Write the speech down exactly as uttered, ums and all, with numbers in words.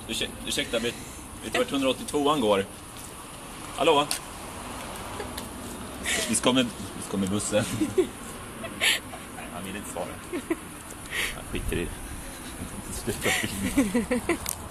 Ursäkta, ursäkta vet, vet du vart hundraåttiotvåan går? Hallå? Visst kommer, visst kommer bussen? Han vill inte svara. Han skiter i det. Sluta filma.